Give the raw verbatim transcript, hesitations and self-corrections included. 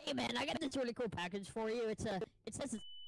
Hey man, I got this really cool package for you. It's a, it says it's